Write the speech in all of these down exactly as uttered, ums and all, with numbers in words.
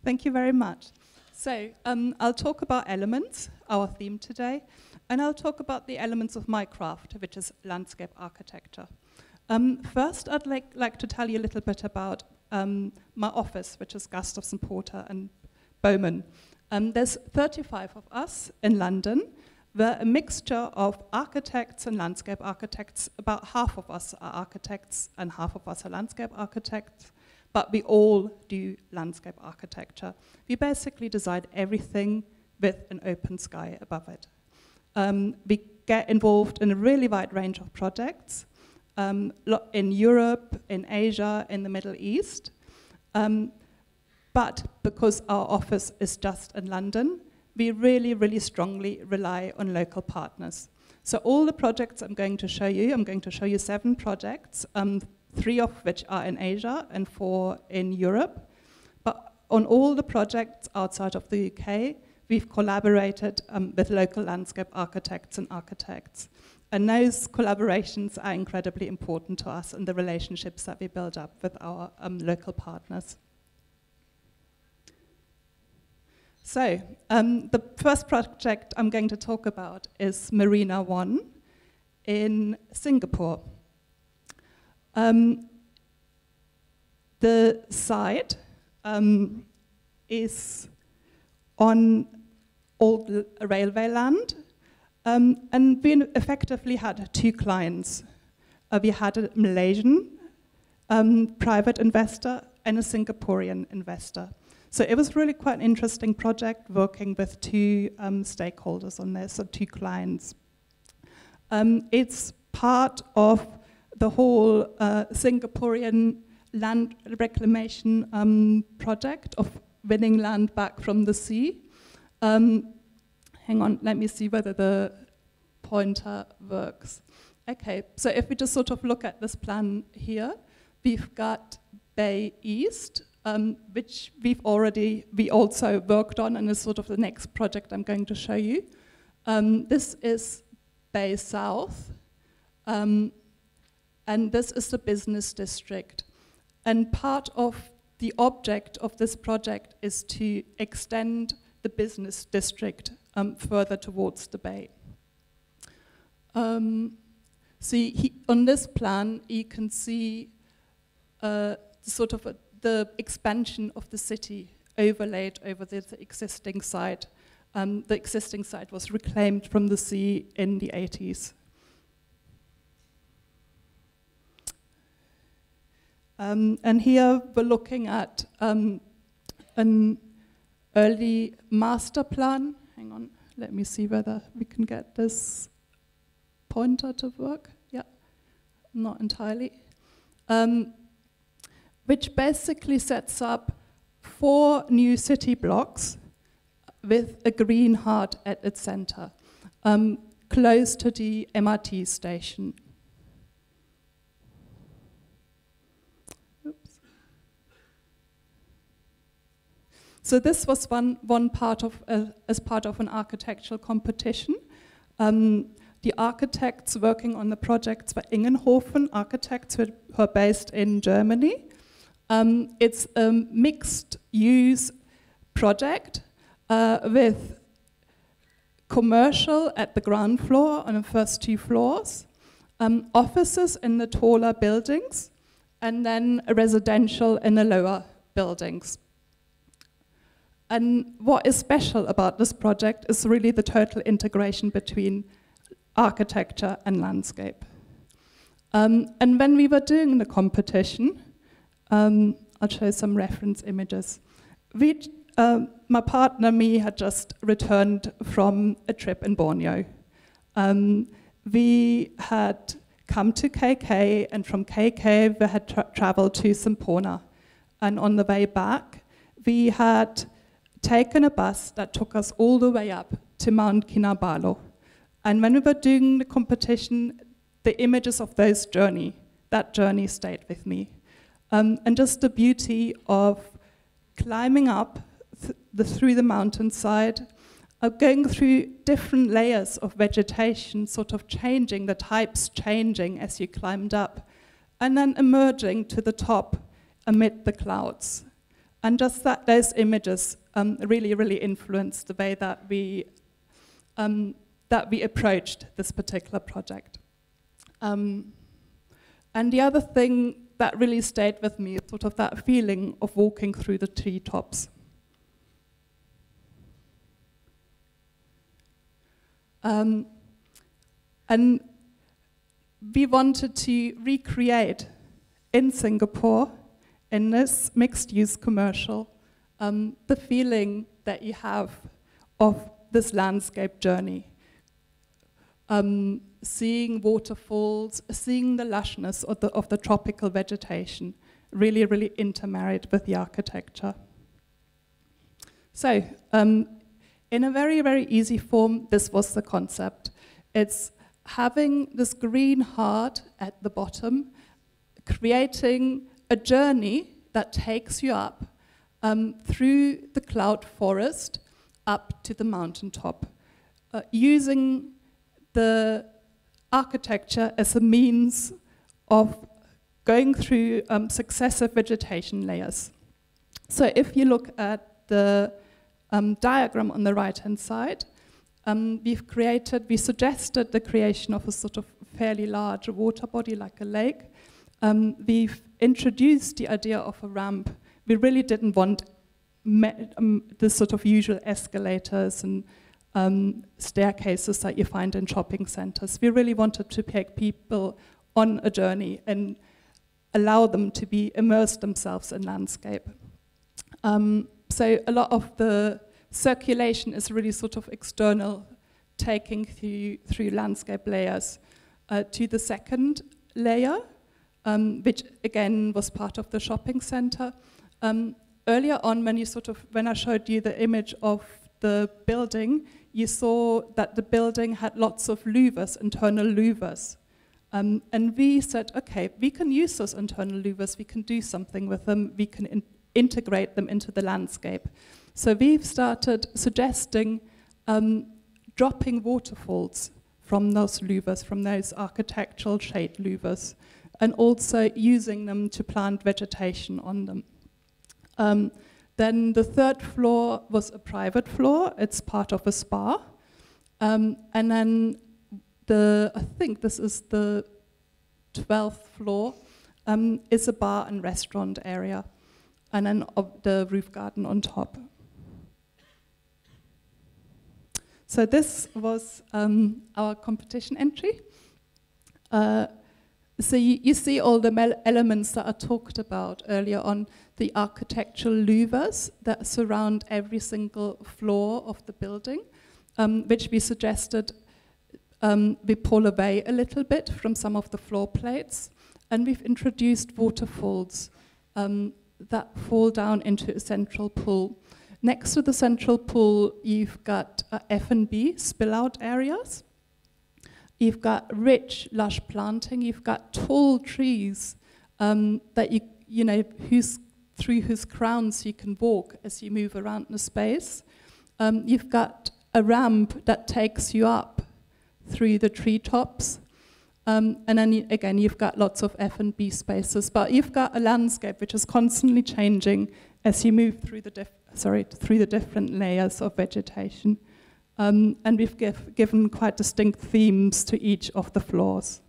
Thank you very much. So um, I'll talk about elements, our theme today, and I'll talk about the elements of my craft, which is landscape architecture. Um, first, I'd like, like to tell you a little bit about um, my office, which is Gustafson Porter and Bowman. Um, there's thirty-five of us in London. We're a mixture of architects and landscape architects. About half of us are architects and half of us are landscape architects, but we all do landscape architecture. We basically design everything with an open sky above it. Um, we get involved in a really wide range of projects um, in Europe, in Asia, in the Middle East. Um, but because our office is just in London, we really, really strongly rely on local partners. So all the projects I'm going to show you, I'm going to show you seven projects, um, three of which are in Asia and four in Europe. But on all the projects outside of the U K, we've collaborated um, with local landscape architects and architects. And those collaborations are incredibly important to us and the relationships that we build up with our um, local partners. So, um, the first project I'm going to talk about is Marina One in Singapore. Um, the site um, is on old railway land, um, and we effectively had two clients. Uh, we had a Malaysian um, private investor and a Singaporean investor. So it was really quite an interesting project working with two um, stakeholders on this, so two clients. Um, it's part of the whole uh, Singaporean land reclamation um, project of winning land back from the sea. Um, hang on, let me see whether the pointer works. Okay, so if we just sort of look at this plan here, we've got Bay East, Um, which we've already, we also worked on, and is sort of the next project I'm going to show you. Um, this is Bay South, um, and this is the business district. And part of the object of this project is to extend the business district um, further towards the bay. Um, see, he, on this plan, you can see uh, sort of a the expansion of the city overlaid over the, the existing site. Um, the existing site was reclaimed from the sea in the eighties. Um, and here we're looking at um, an early master plan. Hang on, let me see whether we can get this pointer to work. Yeah, not entirely. Um, which basically sets up four new city blocks with a green heart at its center, um, close to the M R T station. Oops. So this was one, one part of, uh, as part of an architectural competition. Um, the architects working on the projects were Ingenhofen architects who are based in Germany. Um, it's a mixed-use project uh, with commercial at the ground floor on the first two floors, um, offices in the taller buildings, and then residential in the lower buildings. And what is special about this project is really the total integration between architecture and landscape. Um, and when we were doing the competition, Um, I'll show some reference images. We, um, my partner, me, had just returned from a trip in Borneo. Um, we had come to K K, and from K K we had tra traveled to Semporna. And on the way back, we had taken a bus that took us all the way up to Mount Kinabalu. And when we were doing the competition, the images of those journey, that journey stayed with me. Um, and just the beauty of climbing up th the, through the mountainside, of going through different layers of vegetation, sort of changing, the types changing as you climbed up, and then emerging to the top amid the clouds. and just that those images um, really, really influenced the way that we um, that we approached this particular project. Um, and the other thing that really stayed with me is sort of that feeling of walking through the treetops. Um, and we wanted to recreate in Singapore, in this mixed-use commercial, um, the feeling that you have of this landscape journey. Um, seeing waterfalls, seeing the lushness of the, of the tropical vegetation, really, really intermarried with the architecture. So, um, in a very, very easy form, this was the concept. It's having this green heart at the bottom, creating a journey that takes you up um, through the cloud forest up to the mountaintop, uh, using the architecture as a means of going through um, successive vegetation layers. So if you look at the um, diagram on the right-hand side, um, we've created, we suggested the creation of a sort of fairly large water body like a lake. Um, we've introduced the idea of a ramp. We really didn't want me um, the sort of usual escalators and um, staircases that you find in shopping centers. We really wanted to take people on a journey and allow them to be immerse themselves in landscape. Um, so a lot of the circulation is really sort of external, taking through, through landscape layers. Uh, to the second layer, um, which again was part of the shopping center. Um, earlier on, when you sort of, when I showed you the image of the building, you saw that the building had lots of louvers, internal louvers. Um, and we said, okay, we can use those internal louvers, we can do something with them, we can in integrate them into the landscape. So we've started suggesting um, dropping waterfalls from those louvers, from those architectural shade louvers, and also using them to plant vegetation on them. Um, then the third floor was a private floor, it's part of a spa. Um, and then the, I think this is the twelfth floor, um, is a bar and restaurant area. And then of the roof garden on top. So this was um, our competition entry. Uh, so you, you see all the elements that I talked about earlier on, the architectural louvers that surround every single floor of the building, um, which we suggested um, we pull away a little bit from some of the floor plates. And we've introduced waterfalls um, that fall down into a central pool. Next to the central pool, you've got uh, F and B, spill-out areas. You've got rich, lush planting. You've got tall trees um, that you, you know, whose, through whose crowns you can walk as you move around the space. Um, you've got a ramp that takes you up through the treetops. Um, and then you, again, you've got lots of F and B spaces, but you've got a landscape which is constantly changing as you move through the diff sorry through the different layers of vegetation. Um, and we've give, given quite distinct themes to each of the floors.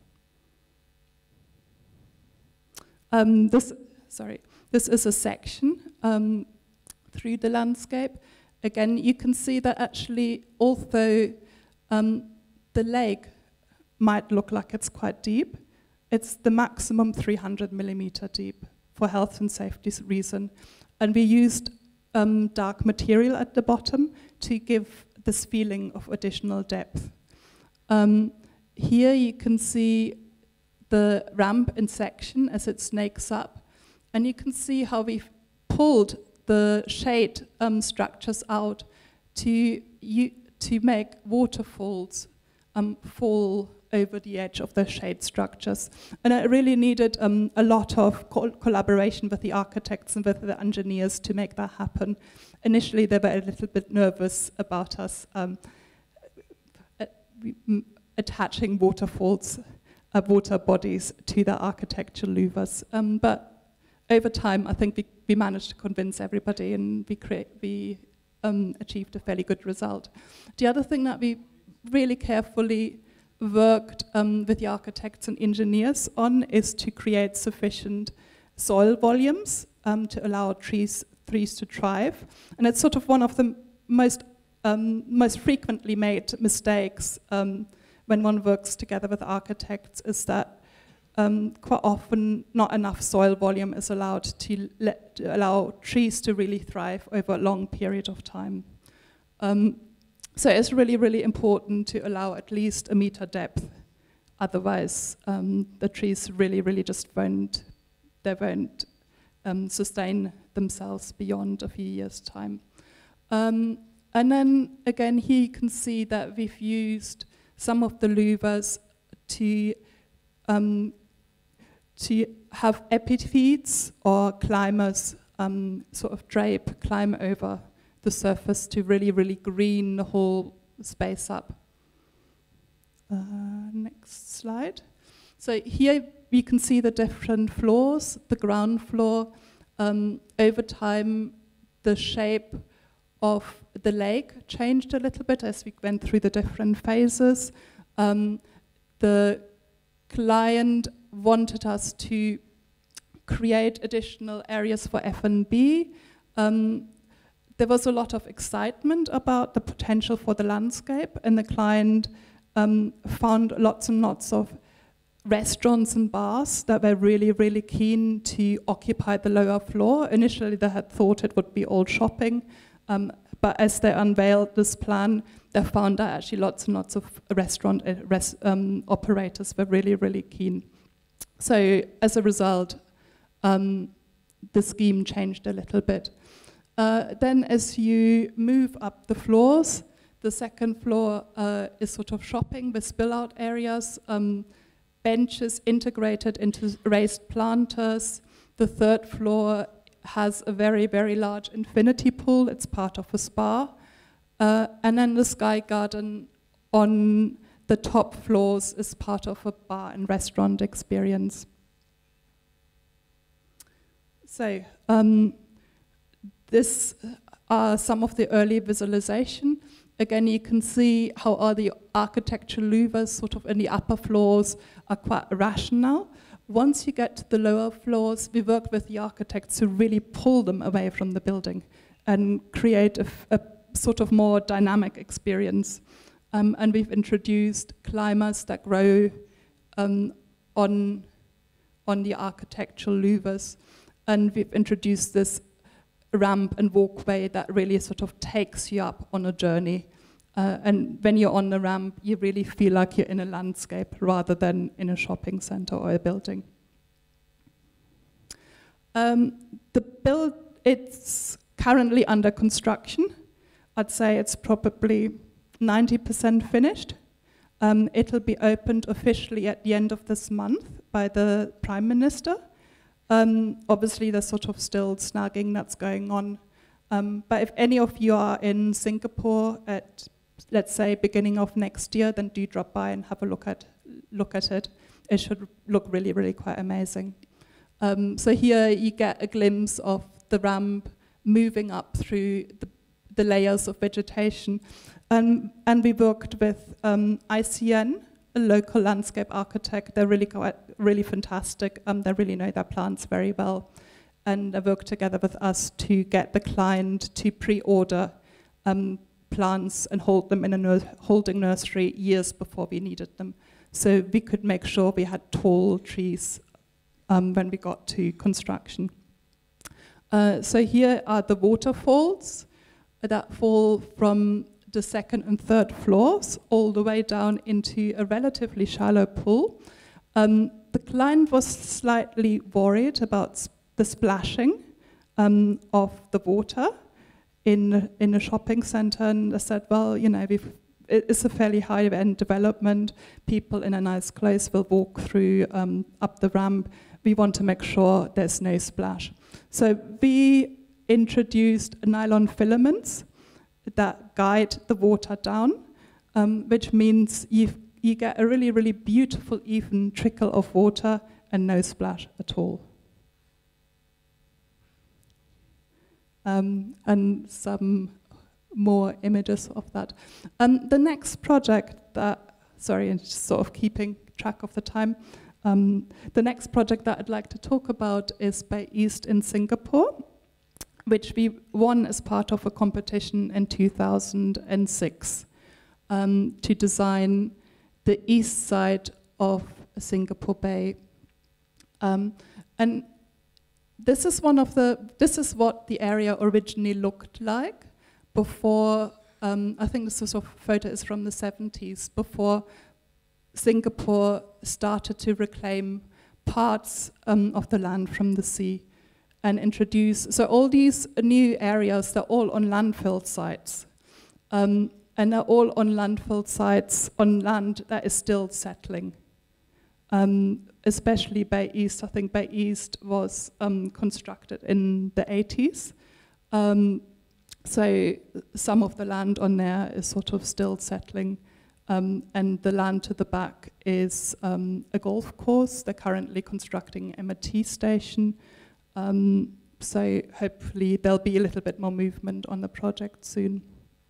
Um, this sorry this is a section um, through the landscape. Again, you can see that actually, although um, the lake might look like it's quite deep, it's the maximum three hundred millimeter deep for health and safety reason. And we used um, dark material at the bottom to give this feeling of additional depth. Um, here you can see the ramp in section as it snakes up, and you can see how we've pulled the shade um, structures out to, you, to make waterfalls um, fall over the edge of the shade structures. And it really needed um, a lot of co collaboration with the architects and with the engineers to make that happen. Initially, they were a little bit nervous about us um, attaching waterfalls, uh, water bodies to the architectural louvers. Um, but over time, I think we, we managed to convince everybody, and we, create, we um, achieved a fairly good result. The other thing that we really carefully worked um, with the architects and engineers on is to create sufficient soil volumes um, to allow trees, trees to thrive. And it's sort of one of the most, um, most frequently made mistakes um, when one works together with architects, is that um, quite often not enough soil volume is allowed to, let, to allow trees to really thrive over a long period of time. Um, So it's really, really important to allow at least a meter depth. Otherwise, um, the trees really, really just won't, they won't um, sustain themselves beyond a few years' time. Um, and then again, here you can see that we've used some of the louvers to, um, to have epiphytes or climbers um, sort of drape, climb over the surface to really, really green the whole space up. Uh, next slide. So here you can see the different floors, the ground floor. Um, over time, the shape of the lake changed a little bit as we went through the different phases. Um, the client wanted us to create additional areas for F and B. Um, There was a lot of excitement about the potential for the landscape, and the client um, found lots and lots of restaurants and bars that were really, really keen to occupy the lower floor. Initially, they had thought it would be all shopping, um, but as they unveiled this plan, they found that actually lots and lots of restaurant uh, res um, operators were really, really keen. So as a result, um, the scheme changed a little bit. Uh, then as you move up the floors, the second floor uh, is sort of shopping with spill-out areas, um, benches integrated into raised planters. The third floor has a very, very large infinity pool. It's part of a spa. Uh, and then the sky garden on the top floors is part of a bar and restaurant experience. So, um, This are some of the early visualization. Again, you can see how all the architectural louvers sort of in the upper floors are quite rational. Once you get to the lower floors, we work with the architects to really pull them away from the building and create a, a sort of more dynamic experience. Um, and we've introduced climbers that grow um, on, on the architectural louvers. And we've introduced this ramp and walkway that really sort of takes you up on a journey. Uh, and when you're on the ramp, you really feel like you're in a landscape rather than in a shopping center or a building. Um, the build, it's currently under construction. I'd say it's probably ninety percent finished. Um, it'll be opened officially at the end of this month by the Prime Minister. Um, obviously, there's sort of still snagging that's going on. Um, but if any of you are in Singapore at, let's say, beginning of next year, then do drop by and have a look at, look at it. It should look really, really quite amazing. Um, so here you get a glimpse of the ramp moving up through the, the layers of vegetation. Um, and we worked with um, I C N, a local landscape architect. They're really quite, really fantastic. Um, they really know their plants very well. And they worked together with us to get the client to pre-order um, plants and hold them in a nur holding nursery years before we needed them. So we could make sure we had tall trees um, when we got to construction. Uh, so here are the waterfalls that fall from the second and third floors all the way down into a relatively shallow pool. Um, the client was slightly worried about sp the splashing um, of the water in, in a shopping center, and they said, well, you know, we've, it's a fairly high-end development. People in a nice clothes will walk through um, up the ramp. We want to make sure there's no splash. So we introduced nylon filaments that guide the water down, um, which means you you get a really, really beautiful, even trickle of water and no splash at all. um, and some more images of that. Um, the next project that, sorry, and just sort of keeping track of the time, um, the next project that I'd like to talk about is Bay East in Singapore, which we won as part of a competition in two thousand six um, to design the east side of Singapore Bay. Um, and this is one of the, this is what the area originally looked like before, um, I think this sort of photo is from the seventies, before Singapore started to reclaim parts um, of the land from the sea and introduce, so all these new areas, they're all on landfill sites. Um, and they're all on landfill sites on land that is still settling. Um, especially Bay East. I think Bay East was um, constructed in the eighties. Um, so some of the land on there is sort of still settling. Um, and the land to the back is um, a golf course. They're currently constructing an M R T station. Um, so hopefully there'll be a little bit more movement on the project soon.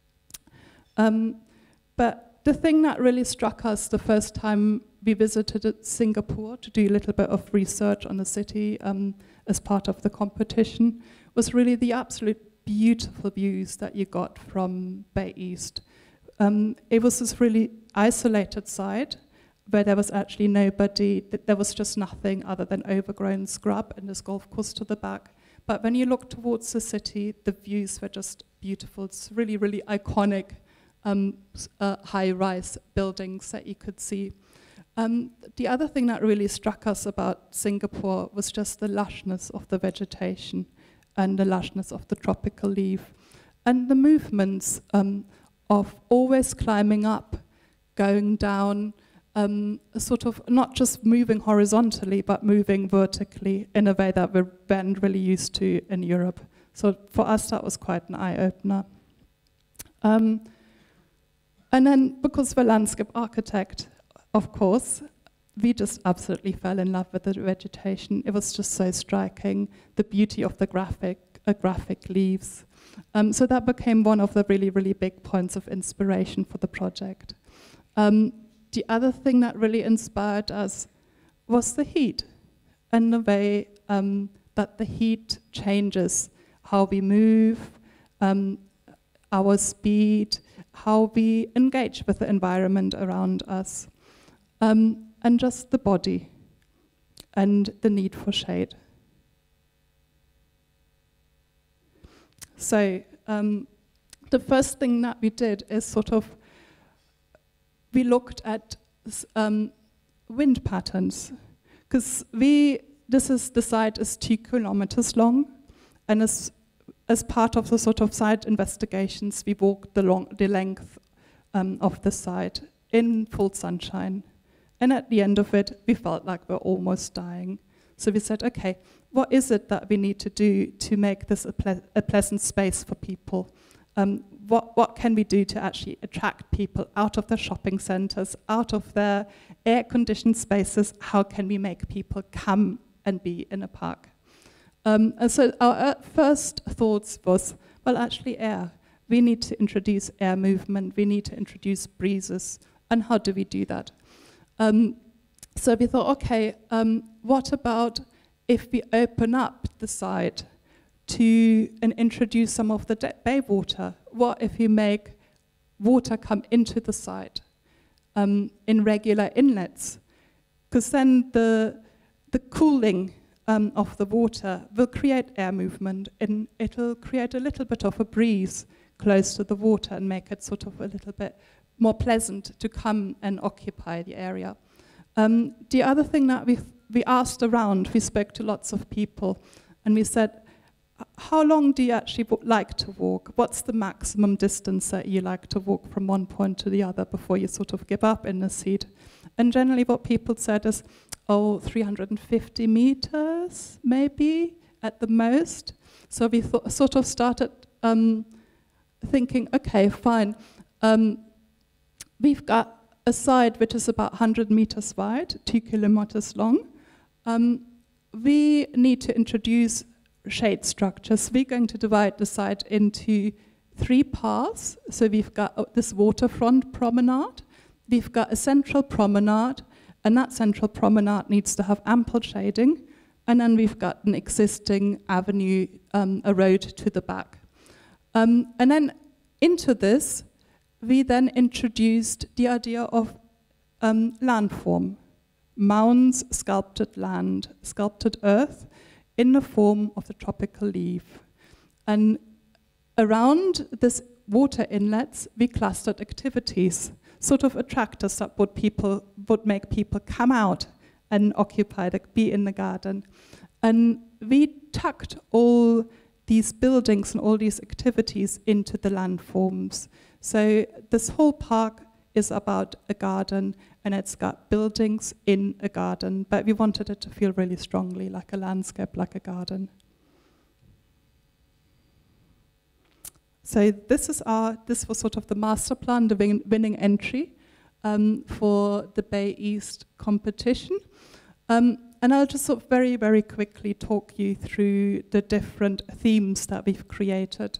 Um, but the thing that really struck us the first time we visited Singapore to do a little bit of research on the city um, as part of the competition was really the absolute beautiful views that you got from Bay East. Um, it was this really isolated site where there was actually nobody, there was just nothing other than overgrown scrub and this golf course to the back. But when you look towards the city, the views were just beautiful. It's really, really iconic um, uh, high-rise buildings that you could see. Um, the other thing that really struck us about Singapore was just the lushness of the vegetation and the lushness of the tropical leaf and the movements um, of always climbing up, going down, um, sort of not just moving horizontally, but moving vertically in a way that we weren't really used to in Europe. So for us, that was quite an eye-opener. Um, and then, because we're landscape architect, of course, we just absolutely fell in love with the vegetation. It was just so striking, the beauty of the graphic, uh, graphic leaves. Um, so that became one of the really, really big points of inspiration for the project. Um, the other thing that really inspired us was the heat and the way um, that the heat changes how we move, um, our speed, how we engage with the environment around us. Um, and just the body and the need for shade. So um, the first thing that we did is sort of, we looked at um, wind patterns, because we, this is, the site is two kilometers long, and as, as part of the sort of site investigations, we walked the, long, the length um, of the site in full sunshine. And at the end of it, we felt like we're almost dying. So we said, okay, what is it that we need to do to make this a, ple a pleasant space for people? Um, what, what can we do to actually attract people out of their shopping centers, out of their air-conditioned spaces? How can we make people come and be in a park? Um, and so our uh, first thoughts was, well, actually air. We need to introduce air movement. We need to introduce breezes. And how do we do that? Um, so we thought, okay, um, what about if we open up the site to and introduce some of the bay water? What if we make water come into the site um, in regular inlets? Because then the, the cooling um, of the water will create air movement, and it'll create a little bit of a breeze close to the water and make it sort of a little bit more pleasant to come and occupy the area. Um, the other thing that we we asked around, we spoke to lots of people, and we said, how long do you actually like to walk? What's the maximum distance that you like to walk from one point to the other before you sort of give up in the seat? And generally what people said is, oh, three hundred fifty meters, maybe, at the most. So we th sort of started um, thinking, okay, fine. Um, We've got a site which is about one hundred meters wide, two kilometers long. Um, we need to introduce shade structures. We're going to divide the site into three paths. So we've got this waterfront promenade, we've got a central promenade, and that central promenade needs to have ample shading, and then we've got an existing avenue, um, a road to the back. Um, and then into this, we then introduced the idea of um, landform, mounds, sculpted land, sculpted earth, in the form of the tropical leaf. And around this water inlets, we clustered activities, sort of attractors that would, people, would make people come out and occupy, the, be in the garden. And we tucked all these buildings and all these activities into the landforms. So this whole park is about a garden, and it's got buildings in a garden, but we wanted it to feel really strongly like a landscape, like a garden. So this is our, this was sort of the master plan, the win winning entry um, for the Bay East competition. Um, and I'll just sort of very, very quickly talk you through the different themes that we've created.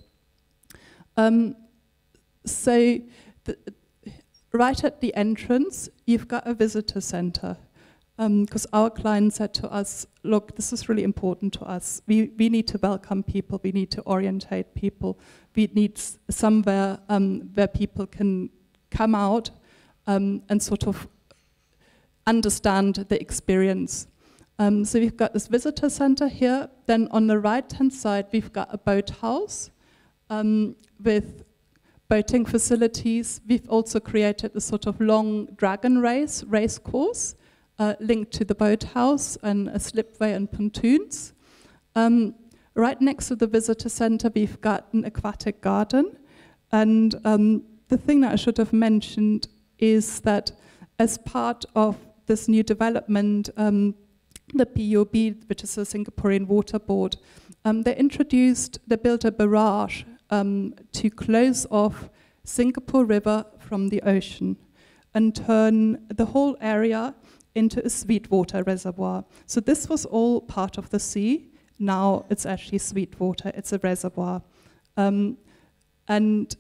Um, so the, right at the entrance, you've got a visitor center. Because um, our client said to us, look, this is really important to us. We, we need to welcome people, we need to orientate people, we need somewhere um, where people can come out um, and sort of understand the experience. Um, so we've got this visitor center here, then on the right-hand side we've got a boathouse um, with boating facilities. We've also created a sort of long dragon race, race course, Uh, linked to the boathouse and a slipway and pontoons. Um, right next to the visitor center, we've got an aquatic garden. And um, the thing that I should have mentioned is that as part of this new development, um, the P U B, which is a Singaporean water board, um, they introduced, they built a barrage um, to close off Singapore River from the ocean and turn the whole area into a sweet water reservoir. So this was all part of the sea. Now it's actually sweet water, it's a reservoir. Um, and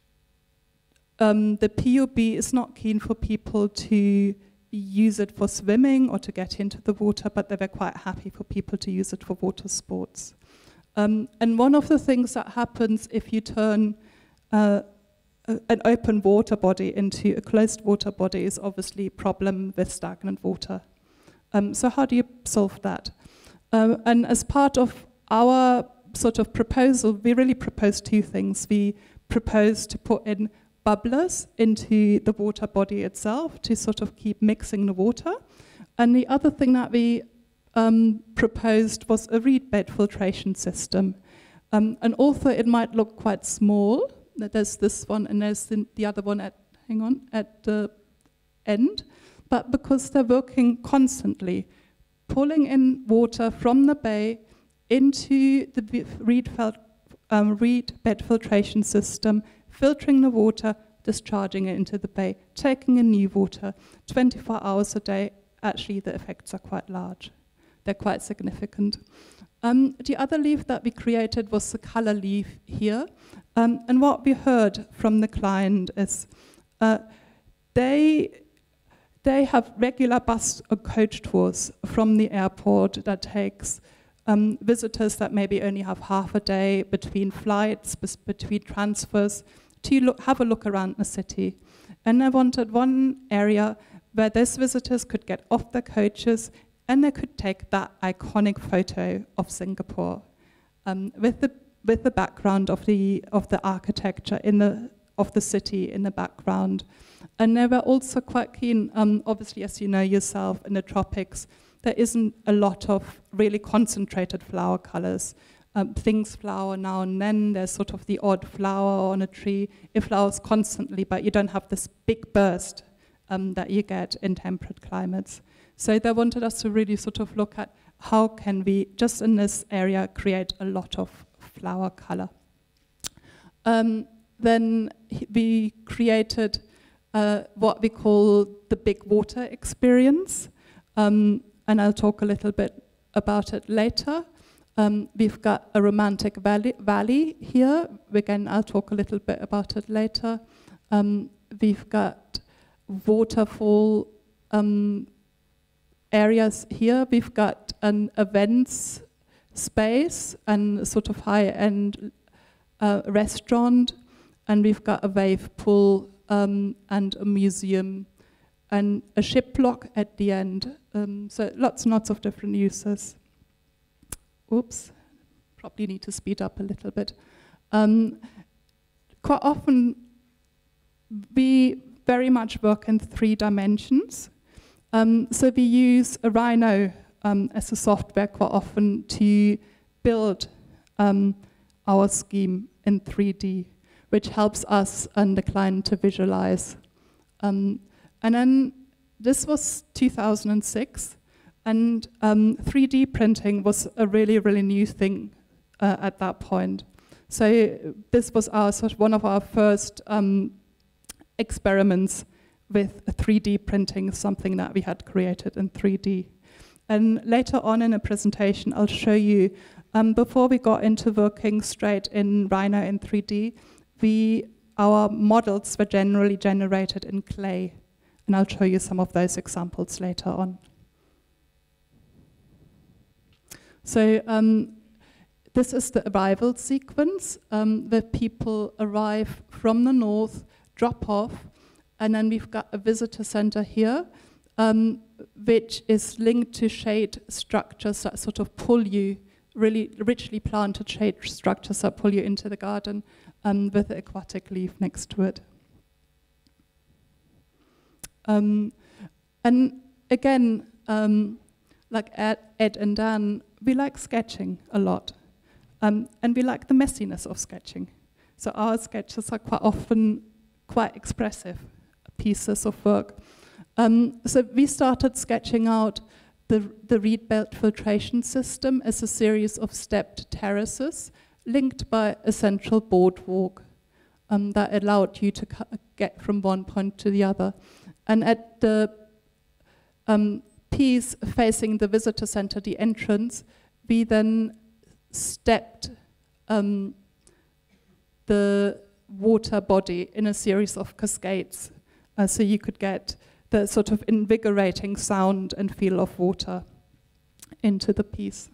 um, the P U B is not keen for people to use it for swimming or to get into the water, but they were quite happy for people to use it for water sports. Um, and one of the things that happens if you turn uh, an open water body into a closed water body is obviously a problem with stagnant water. Um, so how do you solve that? Um, and as part of our sort of proposal, we really proposed two things. We proposed to put in bubblers into the water body itself to sort of keep mixing the water. And the other thing that we um, proposed was a reed bed filtration system. Um, and although it might look quite small, there's this one and there's the, the other one at, hang on, at the end. But because they're working constantly, pulling in water from the bay into the reed, um, reed bed filtration system, filtering the water, discharging it into the bay, taking in new water, twenty-four hours a day, actually the effects are quite large. They're quite significant. Um, the other leaf that we created was the color leaf here. Um, and what we heard from the client is uh, they, they have regular bus or coach tours from the airport that takes um, visitors that maybe only have half a day between flights, between transfers, to look, have a look around the city. And I wanted one area where those visitors could get off their coaches and they could take that iconic photo of Singapore um, with the with the background of the of the architecture in the of the city in the background. And they were also quite keen. Um, obviously, as you know yourself, in the tropics, there isn't a lot of really concentrated flower colors. Um, things flower now and then. There's sort of the odd flower on a tree. It flowers constantly, but you don't have this big burst um, that you get in temperate climates. So they wanted us to really sort of look at how can we, just in this area, create a lot of flower color. Um, then we created uh, what we call the big water experience. Um, and I'll talk a little bit about it later. Um, we've got a romantic valley, valley here. Again, I'll talk a little bit about it later. Um, we've got waterfall um, areas here. We've got an events space and a sort of high-end uh, restaurant, and we've got a wave pool um, and a museum and a ship lock at the end. Um, so lots and lots of different uses. Oops, probably need to speed up a little bit. Um, quite often, we very much work in three dimensions. Um, so we use a Rhino um, as a software quite often to build um, our scheme in three D, which helps us and the client to visualize. Um, and then this was two thousand six. And um, three D printing was a really, really new thing uh, at that point. So this was our sort of one of our first um, experiments with three D printing, something that we had created in three D. And later on in a presentation, I'll show you, um, before we got into working straight in Rhino in three D, we, our models were generally generated in clay. And I'll show you some of those examples later on. So um, this is the arrival sequence um, where people arrive from the north, drop off, and then we've got a visitor center here, um, which is linked to shade structures that sort of pull you, really richly planted shade structures that pull you into the garden um, with the aquatic leaf next to it. Um, and again, um, like Ed, Ed and Dan, we like sketching a lot. Um, and we like the messiness of sketching. So our sketches are quite often quite expressive pieces of work. Um, so we started sketching out the, the reed belt filtration system as a series of stepped terraces linked by a central boardwalk um, that allowed you to get from one point to the other. And at the um, piece facing the visitor center, the entrance, we then stepped um, the water body in a series of cascades, uh, so you could get the sort of invigorating sound and feel of water into the piece.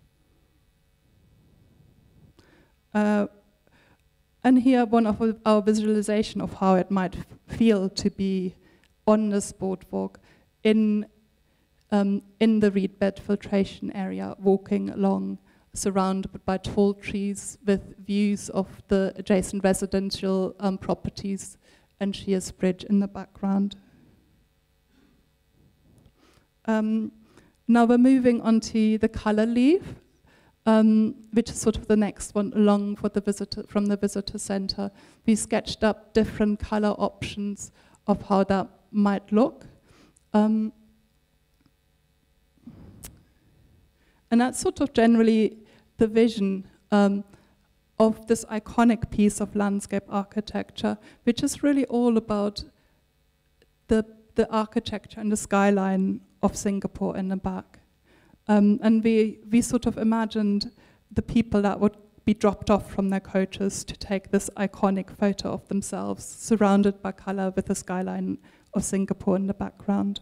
Uh, and here one of our visualization of how it might feel to be on this boardwalk in Um, in the reed bed filtration area, walking along, surrounded by tall trees with views of the adjacent residential um, properties and Shears Bridge in the background. Um, now we're moving on to the color leaf, um, which is sort of the next one along for the visitor, from the visitor center. We sketched up different color options of how that might look. Um, And that's sort of generally the vision um, of this iconic piece of landscape architecture, which is really all about the, the architecture and the skyline of Singapore in the back. Um, and we, we sort of imagined the people that would be dropped off from their coaches to take this iconic photo of themselves, surrounded by color with the skyline of Singapore in the background.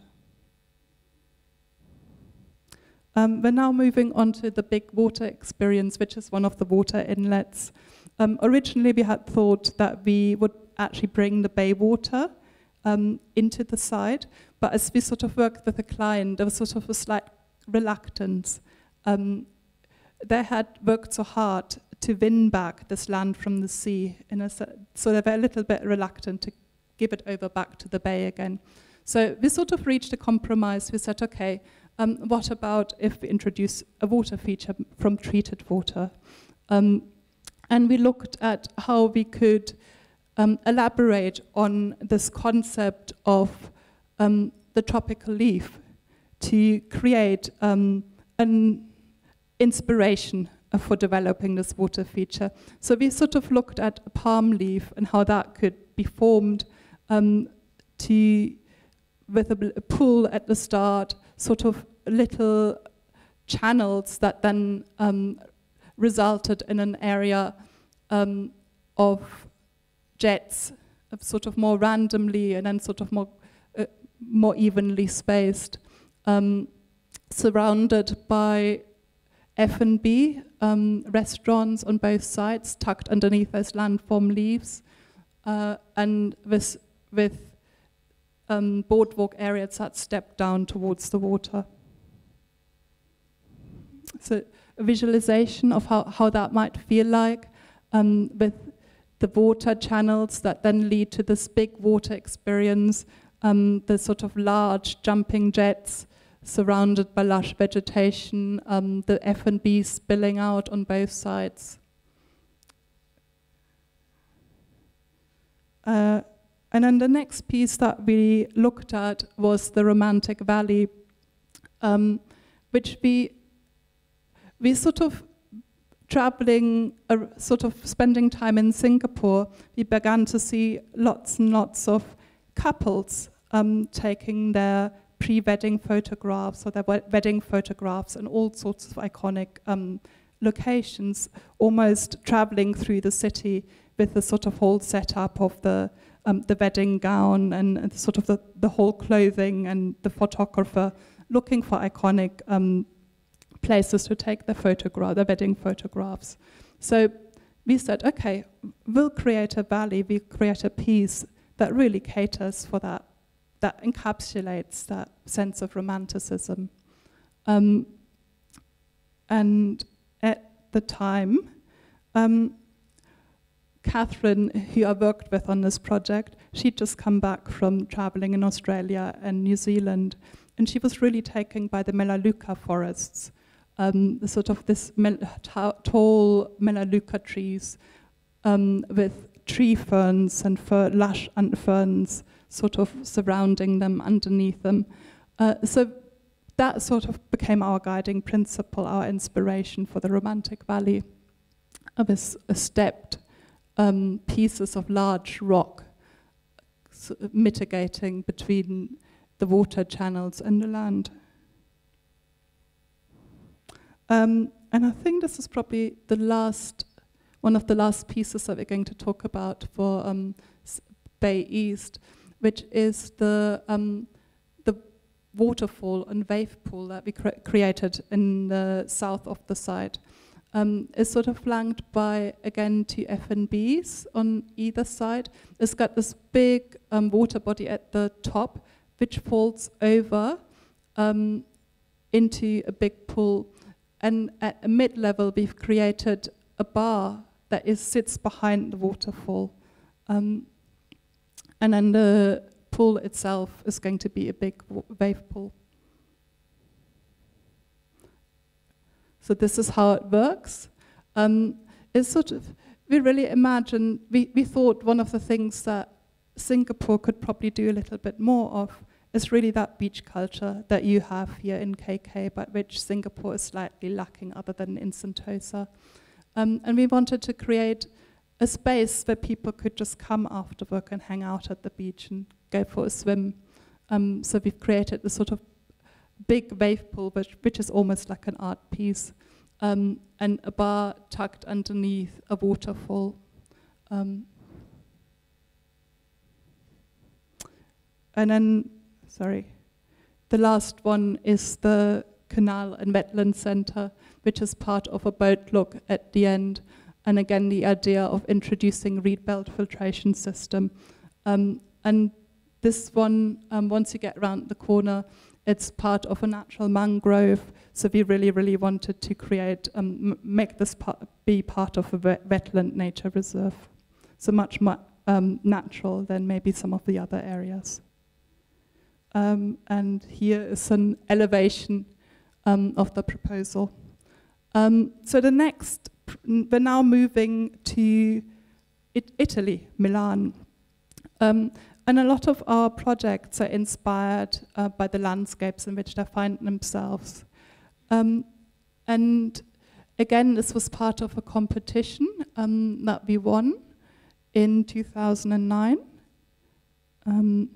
Um, we're now moving on to the big water experience, which is one of the water inlets. Um, originally, we had thought that we would actually bring the bay water um, into the site, but as we sort of worked with the client, there was sort of a slight reluctance. Um, they had worked so hard to win back this land from the sea, in a, so they were a little bit reluctant to give it over back to the bay again. So we sort of reached a compromise. We said, okay, Um, what about if we introduce a water feature from treated water? Um, and we looked at how we could um, elaborate on this concept of um, the tropical leaf to create um, an inspiration for developing this water feature. So we sort of looked at a palm leaf and how that could be formed um, to with a, a pool at the start, sort of little channels that then um, resulted in an area um, of jets, of sort of more randomly and then sort of more, uh, more evenly spaced, um, surrounded by F and B um, restaurants on both sides, tucked underneath those landform leaves, uh, and with, with um, boardwalk areas that step down towards the water. So a visualization of how, how that might feel like, um, with the water channels that then lead to this big water experience, um, the sort of large jumping jets surrounded by lush vegetation, um, the F and B spilling out on both sides. Uh, and then the next piece that we looked at was the Romantic Valley, um, which we, we sort of traveling, uh, sort of spending time in Singapore, we began to see lots and lots of couples um, taking their pre-wedding photographs or their wedding photographs in all sorts of iconic um, locations, almost traveling through the city with the sort of whole setup of the um, the wedding gown and, and sort of the, the whole clothing, and the photographer looking for iconic um, places to take their photograph, their wedding photographs. So we said, okay, we'll create a valley, we'll create a piece that really caters for that, that encapsulates that sense of romanticism. Um, and at the time, um, Catherine, who I worked with on this project, she'd just come back from traveling in Australia and New Zealand, and she was really taken by the Melaleuca forests, um, the sort of this mel tall Melaleuca trees um, with tree ferns and fer lush ferns sort of surrounding them, underneath them. Uh, so that sort of became our guiding principle, our inspiration for the Romantic Valley, of this uh, stepped um, pieces of large rock so mitigating between the water channels and the land. Um, and I think this is probably the last, one of the last pieces that we're going to talk about for um, Bay East, which is the um, the waterfall and wave pool that we cre created in the south of the site. Um, it's sort of flanked by, again, two F and Bs on either side. It's got this big um, water body at the top, which falls over um, into a big pool. And at a mid-level, we've created a bar that is, sits behind the waterfall. Um, and then the pool itself is going to be a big wave pool. So this is how it works. Um, it's sort of, we really imagined, we, we thought one of the things that Singapore could probably do a little bit more of is really that beach culture that you have here in K K, but which Singapore is slightly lacking other than in Sentosa. Um, and we wanted to create a space where people could just come after work and hang out at the beach and go for a swim. Um, so we've created this sort of big wave pool, which, which is almost like an art piece, um, and a bar tucked underneath a waterfall. Um, and then, sorry, the last one is the Canal and Wetland Centre, which is part of a boat look at the end. And again, the idea of introducing reed belt filtration system. Um, and this one, um, once you get around the corner, it's part of a natural mangrove. So we really, really wanted to create, um, make this part, be part of a wetland nature reserve. So much more um, natural than maybe some of the other areas. Um, and here is an elevation um, of the proposal. Um, so the next, we're now moving to it Italy, Milan. Um, and a lot of our projects are inspired uh, by the landscapes in which they find themselves. Um, and again, this was part of a competition um, that we won in two thousand nine. Um,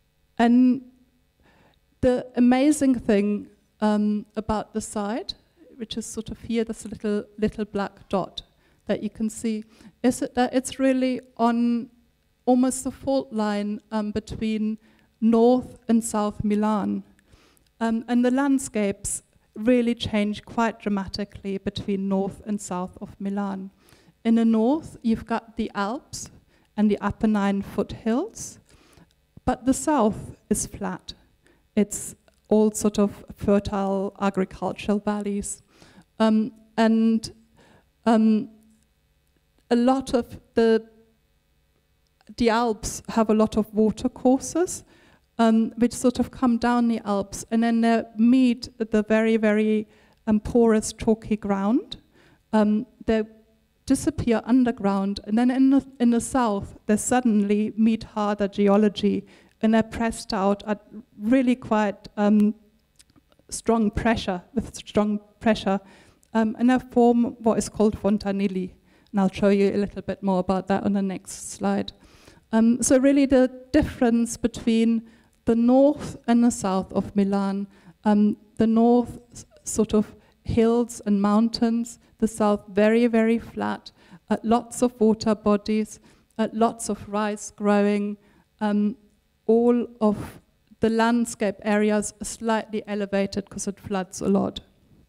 and the amazing thing um, about the site, which is sort of here, this little little black dot that you can see, is it that it's really on almost the fault line um, between North and South Milan. Um, and the landscapes really change quite dramatically between North and South of Milan. In the north, you've got the Alps and the Apennine foothills, but the south is flat. It's all sort of fertile agricultural valleys. Um, and um, a lot of the, the Alps have a lot of water courses, um, which sort of come down the Alps, and then they meet the very, very um, porous, chalky ground. Um, they disappear underground, and then in the, in the south, they suddenly meet harder geology, and they're pressed out at really quite um, strong pressure, with strong pressure, um, and they form what is called fontanilli. And I'll show you a little bit more about that on the next slide. Um, so really the difference between the north and the south of Milan, um, the north sort of hills and mountains, the south very, very flat, uh, lots of water bodies, uh, lots of rice growing, um, all of the landscape areas are slightly elevated because it floods a lot.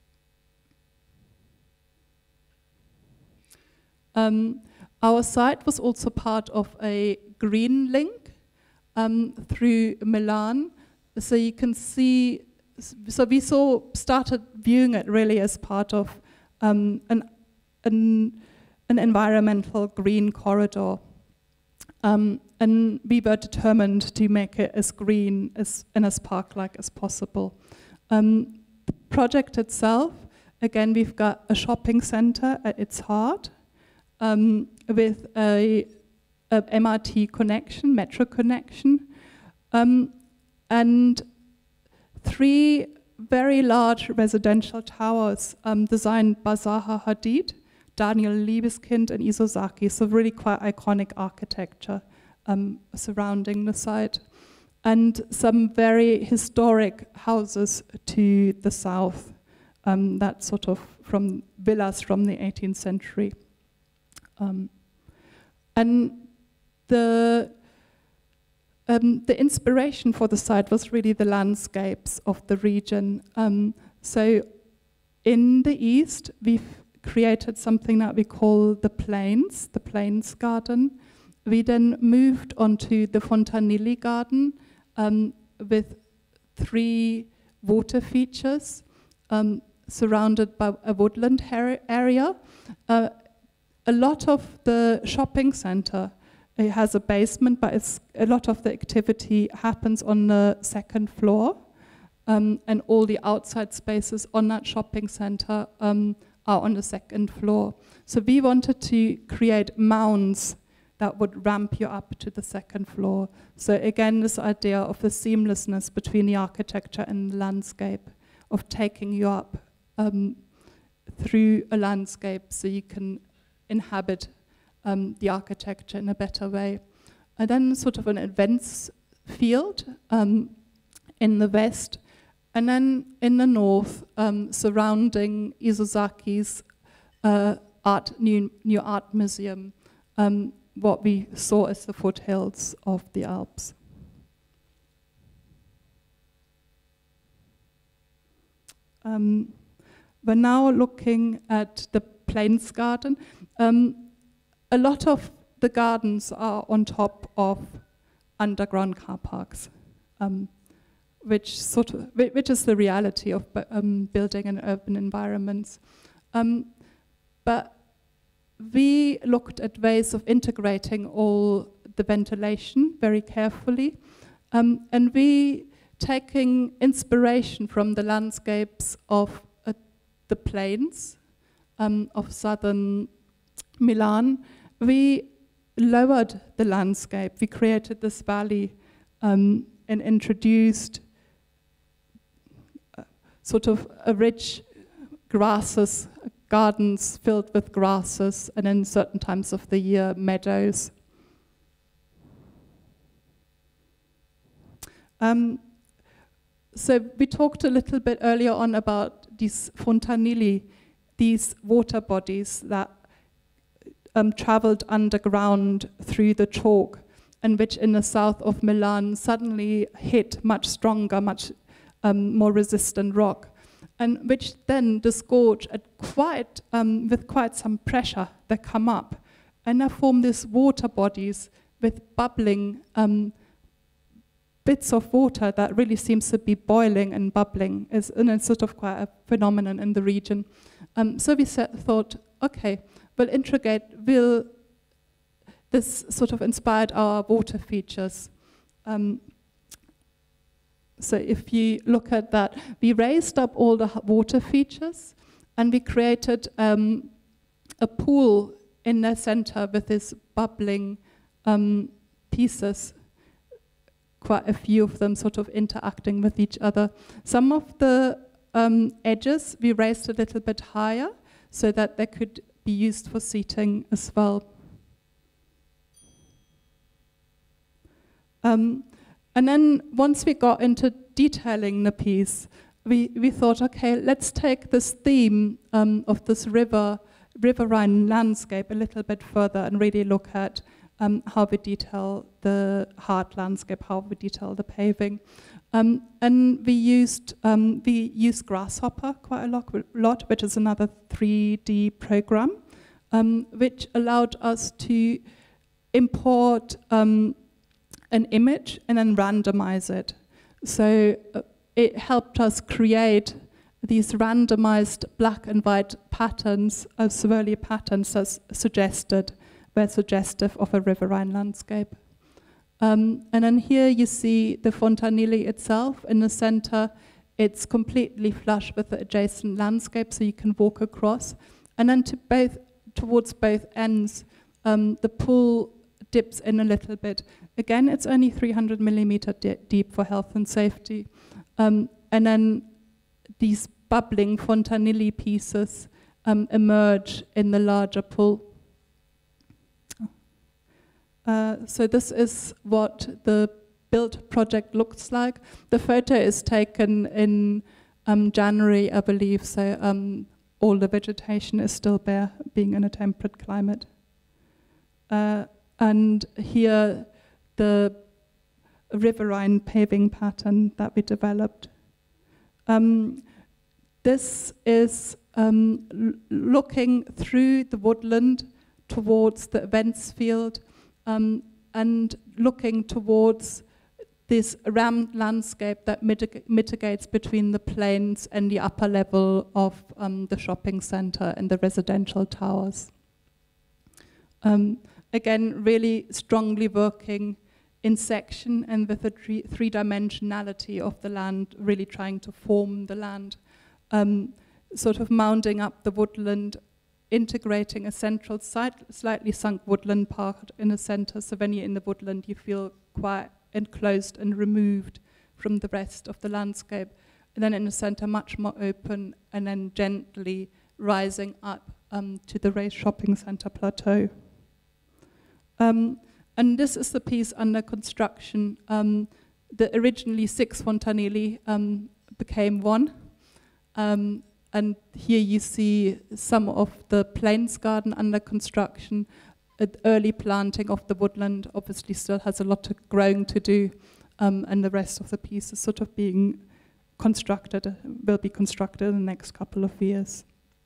Um, our site was also part of a green link um, through Milan. So you can see, so we saw, started viewing it really as part of um, an, an, an environmental green corridor. Um, and we were determined to make it as green as, and as park-like as possible. Um, the project itself, again, we've got a shopping center at its heart, um, with a, a M R T connection, metro connection, um, and three very large residential towers um, designed by Zaha Hadid, Daniel Libeskind, and Isozaki, so really quite iconic architecture um, surrounding the site. And some very historic houses to the south, um, that sort of from villas from the eighteenth century. Um, and the, um, the inspiration for the site was really the landscapes of the region. Um, so in the east, we've created something that we call the Plains, the Plains Garden. We then moved onto the Fontanilli Garden um, with three water features um, surrounded by a woodland area. Uh, a lot of the shopping center, it has a basement, but it's, a lot of the activity happens on the second floor, um, and all the outside spaces on that shopping center um, are on the second floor. So we wanted to create mounds that would ramp you up to the second floor. So again, this idea of the seamlessness between the architecture and the landscape, of taking you up um, through a landscape so you can inhabit um, the architecture in a better way. And then sort of an events field um, in the west, and then in the north, um, surrounding Isozaki's uh, art, new, new art museum, um, what we saw as the foothills of the Alps. Um, we're now looking at the Plains Garden. Um, a lot of the gardens are on top of underground car parks. Um, which sort of, which is the reality of um, building in urban environments. Um, but we looked at ways of integrating all the ventilation very carefully, um, and we, taking inspiration from the landscapes of uh, the plains um, of southern Milan, we lowered the landscape. We created this valley um, and introduced sort of a rich grasses, gardens filled with grasses, and in certain times of the year, meadows. Um, so we talked a little bit earlier on about these fontanili, these water bodies that um, traveled underground through the chalk, and which in the south of Milan suddenly hit much stronger, much um, more resistant rock, and which then disgorge at quite, um, with quite some pressure. They come up, and they form these water bodies with bubbling um, bits of water that really seems to be boiling and bubbling. It's, and it's sort of quite a phenomenon in the region. Um, so we set, thought, okay, well, Intrigate will, this sort of inspired our water features. Um, so if you look at that, we raised up all the water features, and we created um, a pool in the center with this bubbling um, pieces, quite a few of them sort of interacting with each other. Some of the um, edges we raised a little bit higher so that they could be used for seating as well. Um, and then once we got into detailing the piece, we, we thought, okay, let's take this theme um, of this river, riverine landscape a little bit further and really look at um, how we detail the hard landscape, how we detail the paving. Um, and we used, um, we used Grasshopper quite a lot, lot, which is another three D program, um, which allowed us to import um, an image and then randomize it. So uh, it helped us create these randomized black and white patterns, uh, swirly patterns as suggested, were suggestive of a riverine landscape. Um, and then here you see the Fontanili itself in the center. It's completely flush with the adjacent landscape, so you can walk across. And then to both, towards both ends, um, the pool dips in a little bit. Again, it's only three hundred millimeter deep for health and safety. Um, and then these bubbling Fontanili pieces um, emerge in the larger pool. Uh, so this is what the build project looks like. The photo is taken in um, January, I believe, so um, all the vegetation is still bare, being in a temperate climate. Uh, and here, the riverine paving pattern that we developed. Um, this is um, looking through the woodland towards the events field, um, and looking towards this rammed landscape that mitig mitigates between the plains and the upper level of um, the shopping center and the residential towers. Um, again, really strongly working in section and with the three, three-dimensionality of the land, really trying to form the land, um, sort of mounding up the woodland, integrating a central site, slightly sunk woodland part in the center, so when you're in the woodland you feel quite enclosed and removed from the rest of the landscape. And then in the center much more open, and then gently rising up um, to the raised shopping center plateau. Um, and this is the piece under construction. Um, the originally six Fontanili um, became one. Um, and here you see some of the plains garden under construction. Uh, early planting of the woodland obviously still has a lot of growing to do, um, and the rest of the piece is sort of being constructed, uh, will be constructed in the next couple of years.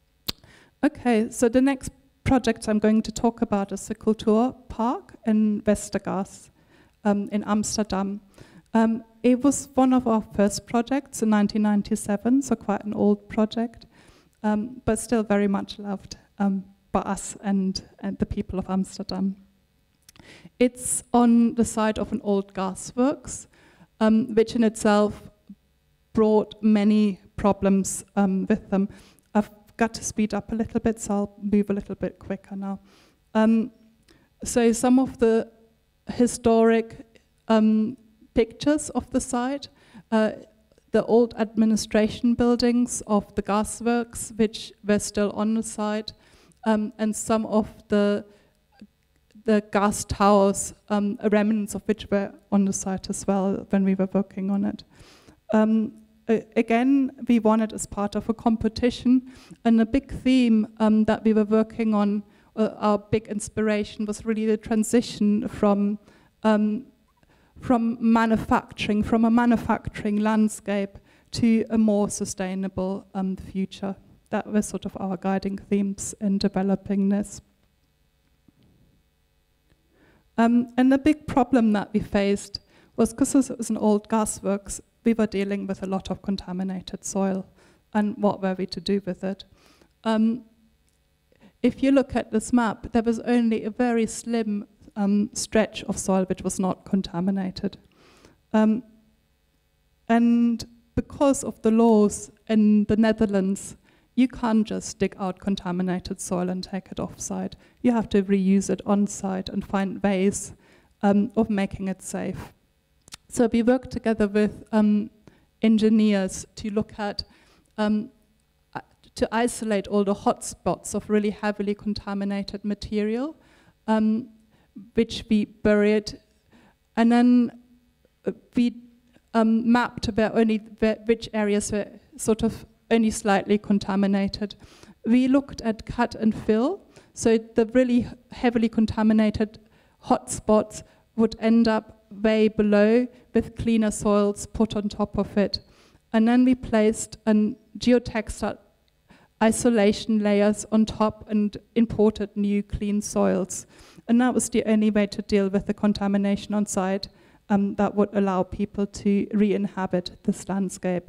Okay, so the next project I'm going to talk about is the Kulturpark in Westergas um, in Amsterdam. Um, it was one of our first projects in nineteen ninety-seven, so quite an old project, um, but still very much loved um, by us and, and the people of Amsterdam. It's on the site of an old gasworks, um, which in itself brought many problems um, with them. I've got to speed up a little bit, so I'll move a little bit quicker now. Um, so some of the historic um, pictures of the site, uh, the old administration buildings of the gasworks, which were still on the site, um, and some of the the gas towers, um, remnants of which were on the site as well when we were working on it. um, again, we won it as part of a competition, and a big theme um, that we were working on, uh, our big inspiration was really the transition from um, from manufacturing, from a manufacturing landscape to a more sustainable um, future. That was sort of our guiding themes in developing this. Um, and the big problem that we faced was, because this was an old gasworks, we were dealing with a lot of contaminated soil, and what were we to do with it? Um, if you look at this map, there was only a very slim um, stretch of soil which was not contaminated. Um, and because of the laws in the Netherlands, you can't just dig out contaminated soil and take it off-site. You have to reuse it on-site and find ways um, of making it safe. So we worked together with um, engineers to look at, um, uh, to isolate all the hotspots of really heavily contaminated material, um, which we buried, and then we um, mapped where only where, which areas were sort of only slightly contaminated. We looked at cut and fill, so the really heavily contaminated hotspots would end up way below with cleaner soils put on top of it. And then we placed an geotextile isolation layers on top and imported new clean soils. And that was the only way to deal with the contamination on site um, that would allow people to re-inhabit this landscape.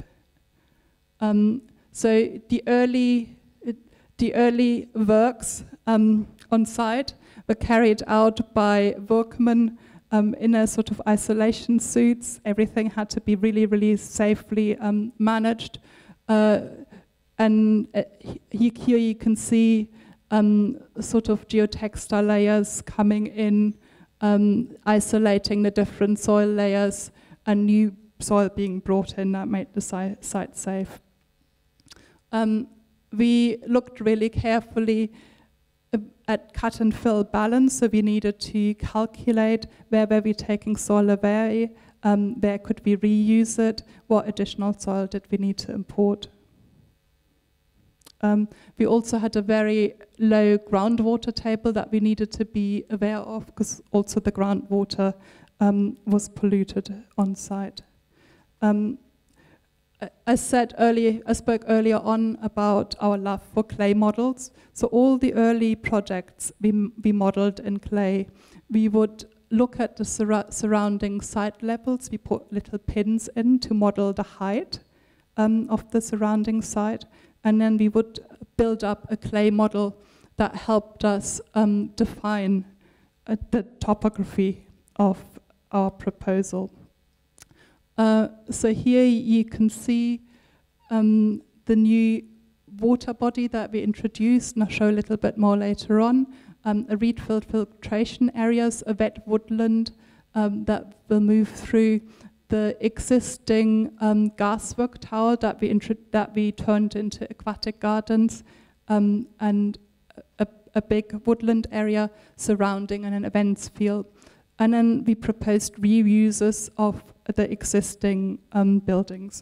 Um, so the early, the early works um, on site were carried out by workmen um, in a sort of isolation suits. Everything had to be really, really safely um, managed. Uh, and uh, he, here you can see um, sort of geotextile layers coming in, um, isolating the different soil layers, and new soil being brought in that made the si site safe. Um, we looked really carefully at cut and fill balance, so we needed to calculate where were we taking soil away, um, where could we reuse it, what additional soil did we need to import. Um, we also had a very low groundwater table that we needed to be aware of, because also the groundwater um, was polluted on site. Um, I said earlier, I spoke earlier on about our love for clay models. So all the early projects we, we modeled in clay. We would look at the sur surrounding site levels. We put little pins in to model the height um, of the surrounding site. And then we would build up a clay model that helped us um, define uh, the topography of our proposal. Uh, so here you can see um, the new water body that we introduced, and I'll show a little bit more later on. Um, a reed-filled filtration areas, a wet woodland um, that will move through the existing um, gaswork tower that we, that we turned into aquatic gardens, um, and a, a big woodland area surrounding an events field. And then we proposed reuses of the existing um, buildings.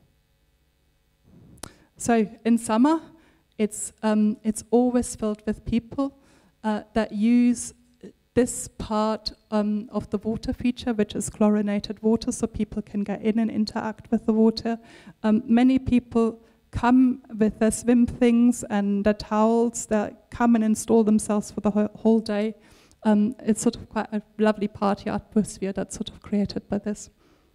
So in summer, it's, um, it's always filled with people uh, that use this part um, of the water feature, which is chlorinated water, so people can get in and interact with the water. Um, many people come with their swim things and their towels that come and install themselves for the whole, whole day. Um, it's sort of quite a lovely party atmosphere that's sort of created by this.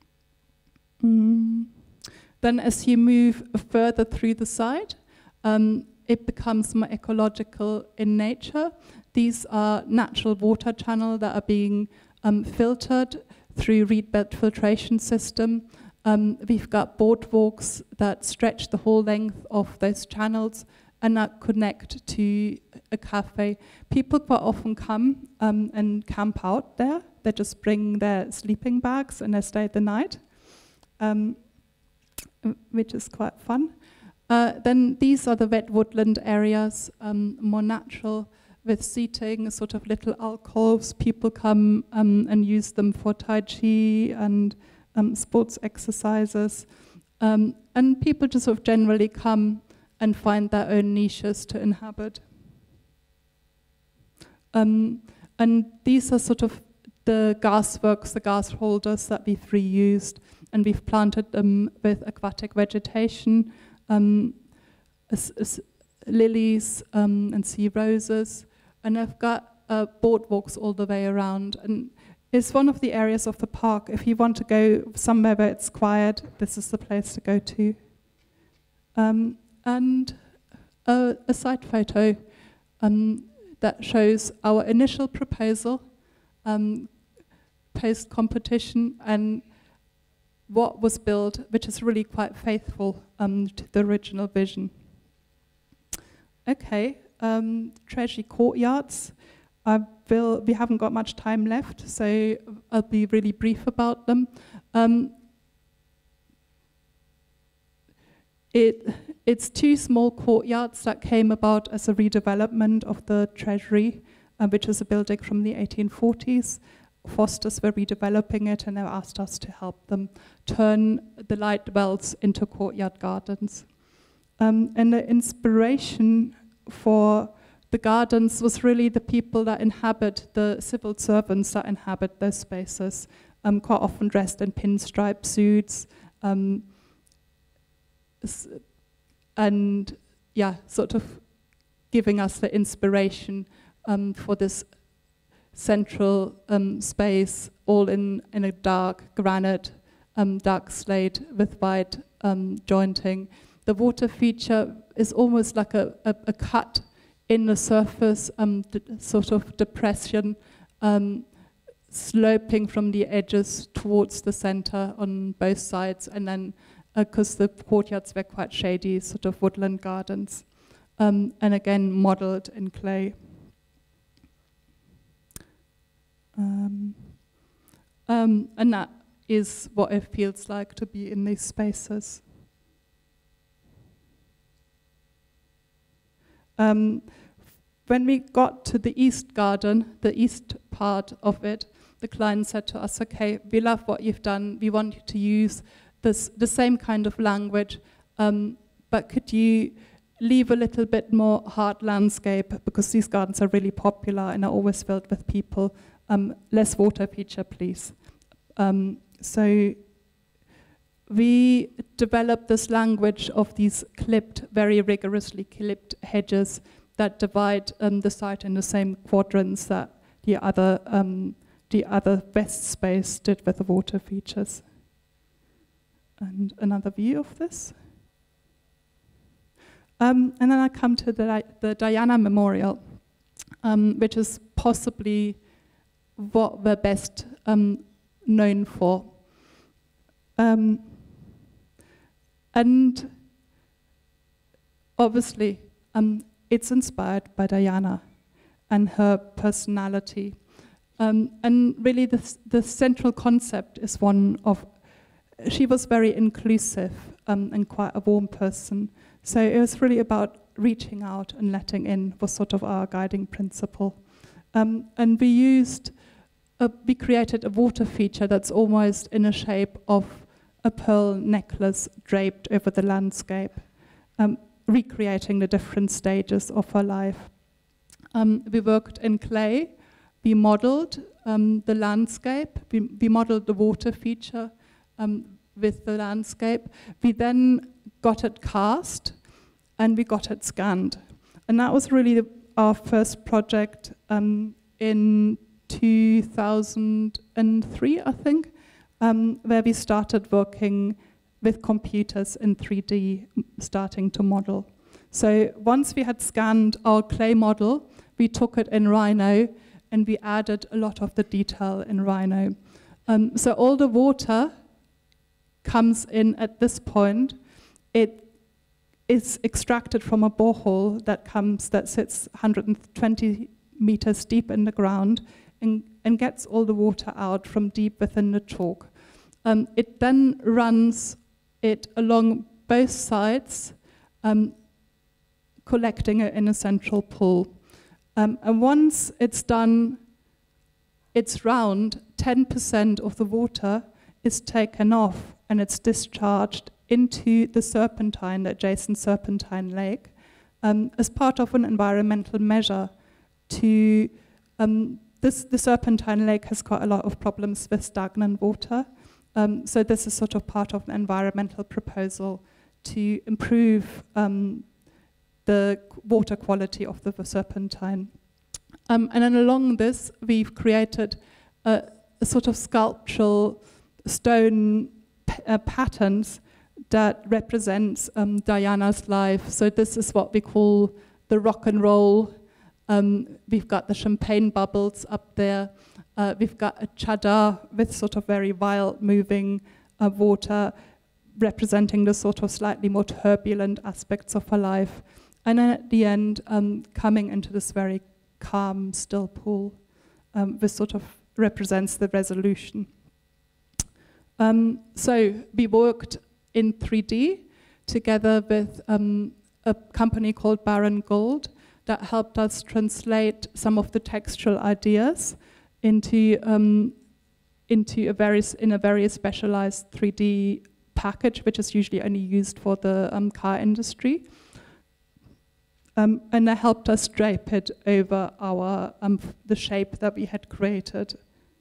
Mm. Then as you move further through the site, um, it becomes more ecological in nature. These are natural water channels that are being um, filtered through reed bed filtration system. Um, we've got boardwalks that stretch the whole length of those channels and that connect to a cafe. People quite often come um, and camp out there. They just bring their sleeping bags and they stay the night, um, which is quite fun. Uh, then these are the wet woodland areas, um, more natural, with seating, sort of little alcoves. People come um, and use them for Tai Chi and um, sports exercises. Um, and people just sort of generally come and find their own niches to inhabit. Um, and these are sort of the gasworks, the gas holders that we've reused, and we've planted them with aquatic vegetation, um, as, as lilies um, and sea roses, and I've got uh, boardwalks all the way around. And it's one of the areas of the park. If you want to go somewhere where it's quiet, this is the place to go to. Um, and a, a side photo um, that shows our initial proposal, um, post-competition, and what was built, which is really quite faithful um, to the original vision. Okay, um, Treasury courtyards. I will, we haven't got much time left, so I'll be really brief about them. Um, it, it's two small courtyards that came about as a redevelopment of the Treasury, uh, which is a building from the eighteen forties. Fosters were redeveloping it, and they asked us to help them turn the light wells into courtyard gardens. Um, and the inspiration for the gardens was really the people that inhabit, the civil servants that inhabit those spaces, um, quite often dressed in pinstripe suits, um, and yeah, sort of giving us the inspiration um, for this central um, space, all in, in a dark granite, um, dark slate with white um, jointing. The water feature is almost like a, a, a cut in the surface, um, sort of depression, um, sloping from the edges towards the center on both sides, and then, because uh, the courtyards were quite shady, sort of woodland gardens, um, and again modeled in clay. Um, um, and that is what it feels like to be in these spaces. Um, when we got to the east garden, the east part of it, the client said to us, okay, we love what you've done, we want you to use this, the same kind of language, um, but could you leave a little bit more hard landscape, because these gardens are really popular and are always filled with people. Um, less water feature, please. Um, so we developed this language of these clipped, very rigorously clipped hedges that divide um, the site in the same quadrants that the other, um, the other west space did with the water features. And another view of this. Um, and then I come to the, the Diana Memorial, um, which is possibly what we're best um, known for. Um, and obviously, um, it's inspired by Diana and her personality. Um, and really the, the central concept is one of, she was very inclusive um, and quite a warm person. So it was really about reaching out and letting in was sort of our guiding principle. Um, and we used Uh, we created a water feature that's almost in a shape of a pearl necklace draped over the landscape, um, recreating the different stages of her life. Um, we worked in clay, we modeled um, the landscape, we, we modeled the water feature um, with the landscape. We then got it cast and we got it scanned. And that was really the, our first project um, in two thousand three, I think, um, where we started working with computers in three D, starting to model. So once we had scanned our clay model, we took it in Rhino and we added a lot of the detail in Rhino. Um, so all the water comes in at this point. It is extracted from a borehole that comes, that sits one hundred twenty meters deep in the ground, And, and gets all the water out from deep within the chalk. Um, it then runs it along both sides, um, collecting it in a central pool. Um, and once it's done, it's round, ten percent of the water is taken off and it's discharged into the Serpentine, the adjacent Serpentine Lake, um, as part of an environmental measure to, um, this, the Serpentine Lake has quite a lot of problems with stagnant water. Um, so this is sort of part of an environmental proposal to improve um, the water quality of the Serpentine. Um, and then along this, we've created a, a sort of sculptural stone uh, patterns that represents um, Diana's life. So this is what we call the rock and roll. Um, we've got the champagne bubbles up there. Uh, we've got a chadar with sort of very wild moving uh, water representing the sort of slightly more turbulent aspects of her life. And then at the end, um, coming into this very calm, still pool, um, this sort of represents the resolution. Um, so we worked in three D together with um, a company called Baron Gold that helped us translate some of the textual ideas into um, into a very in a very specialized three D package, which is usually only used for the um, car industry. Um, and they helped us drape it over our um, the shape that we had created.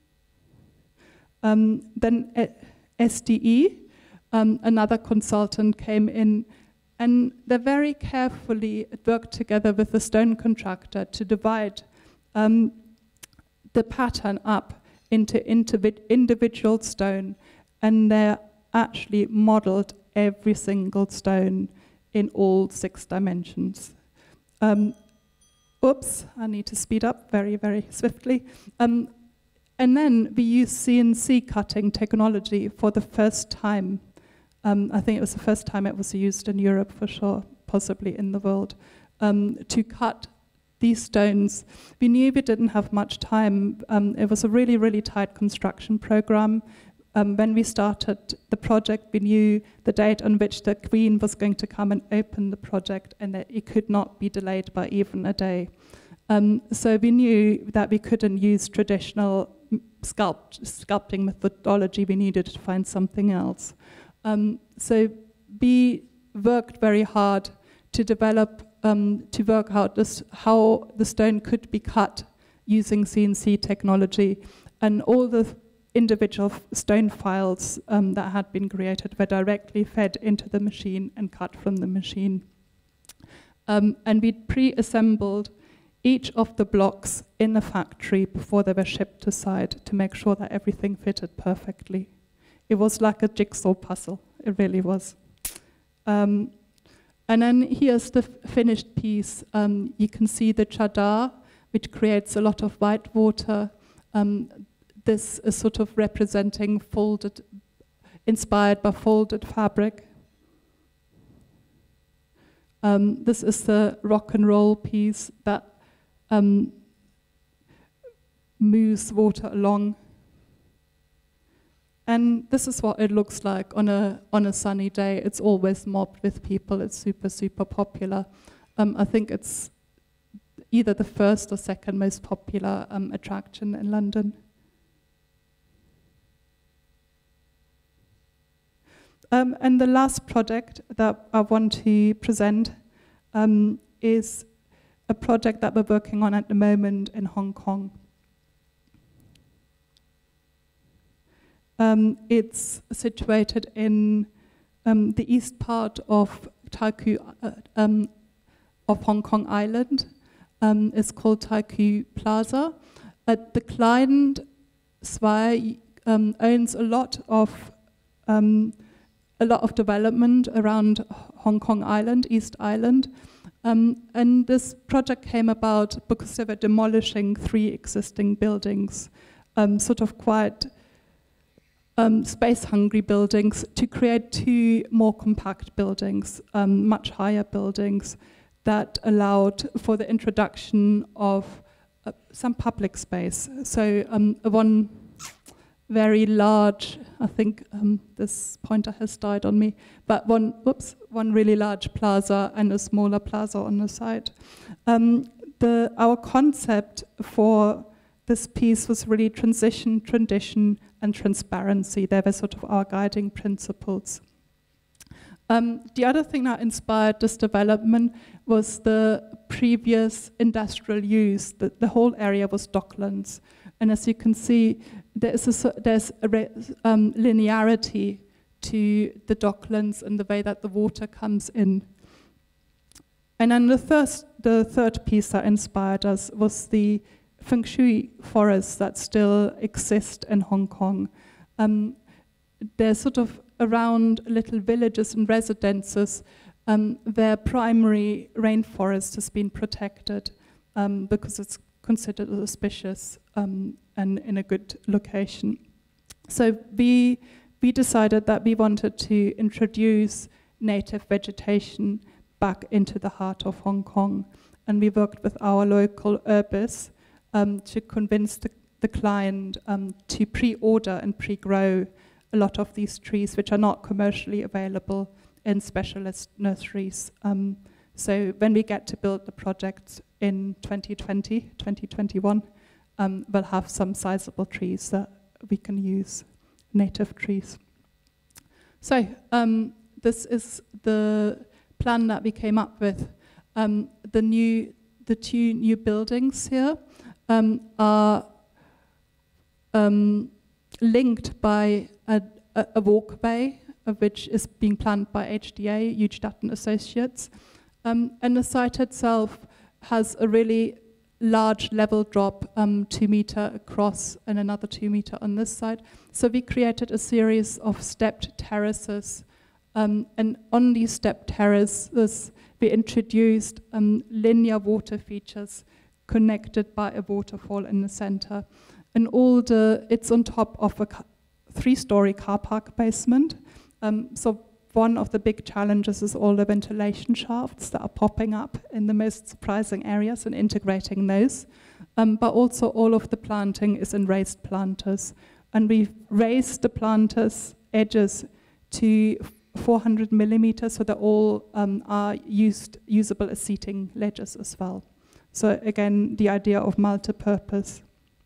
Um, then uh, S D E, um, another consultant, came in, and they very carefully worked together with the stone contractor to divide um, the pattern up into individual stone, and they actually modeled every single stone in all six dimensions. Um, oops, I need to speed up very, very swiftly. Um, and then we used C N C cutting technology for the first time. Um, I think it was the first time it was used in Europe for sure, possibly in the world, um, to cut these stones. We knew we didn't have much time. Um, it was a really, really tight construction program. Um, when we started the project, we knew the date on which the Queen was going to come and open the project, and that it could not be delayed by even a day. Um, so we knew that we couldn't use traditional sculpt, sculpting methodology. We needed to find something else. Um, so we worked very hard to develop, um, to work out this, how the stone could be cut using C N C technology, and all the individual stone files um, that had been created were directly fed into the machine and cut from the machine. Um, and we'd pre-assembled each of the blocks in the factory before they were shipped to site to make sure that everything fitted perfectly. It was like a jigsaw puzzle, it really was. Um, and then here's the finished piece. Um, you can see the chadar, which creates a lot of white water. Um, This is sort of representing folded, inspired by folded fabric. Um, this is the rock and roll piece that um, moves water along. And this is what it looks like on a, on a sunny day. It's always mobbed with people. It's super, super popular. Um, I think it's either the first or second most popular um, attraction in London. Um, and the last project that I want to present um, is a project that we're working on at the moment in Hong Kong. Um, it's situated in um, the east part of Tai Kwu, uh, um, of Hong Kong Island. Um, it's called Tai Kwu Plaza. Uh, the client, Swire, um, owns a lot of um, a lot of development around Hong Kong Island, East Island. Um, and this project came about because they were demolishing three existing buildings, um, sort of quite um, space-hungry buildings, to create two more compact buildings, um, much higher buildings that allowed for the introduction of uh, some public space. So um, one very large, I think um, this pointer has died on me, but one, whoops, one really large plaza and a smaller plaza on the side. Um, the, our concept for this piece was really transition, tradition, and transparency. They were sort of our guiding principles. Um, the other thing that inspired this development was the previous industrial use. The, the whole area was docklands. And as you can see, there's a, there's a re, um, linearity to the docklands and the way that the water comes in. And then the, first, the third piece that inspired us was the feng shui forests that still exist in Hong Kong. Um, they're sort of around little villages and residences um, where primary rainforest has been protected um, because it's considered auspicious um, and in a good location. So we, we decided that we wanted to introduce native vegetation back into the heart of Hong Kong. And we worked with our local herbist um, to convince the, the client um, to pre-order and pre-grow a lot of these trees, which are not commercially available in specialist nurseries. Um, so when we get to build the projects in twenty twenty, twenty twenty-one, um, we'll have some sizable trees that we can use, native trees. So um, this is the plan that we came up with. Um, the new, the two new buildings here um, are um, linked by a, a, a walkway, of which is being planned by H D A, Hugh Dutton Associates. Um, and the site itself has a really large level drop, um, two meter across and another two meter on this side. So we created a series of stepped terraces. Um, and on these stepped terraces, we introduced um, linear water features connected by a waterfall in the center. And all the, it's on top of a three-story car park basement. Um, so one of the big challenges is all the ventilation shafts that are popping up in the most surprising areas and integrating those. Um, but also all of the planting is in raised planters. And we've raised the planters edges to four hundred millimeters, so that all um, are used, usable as seating ledges as well. So again, the idea of multi-purpose.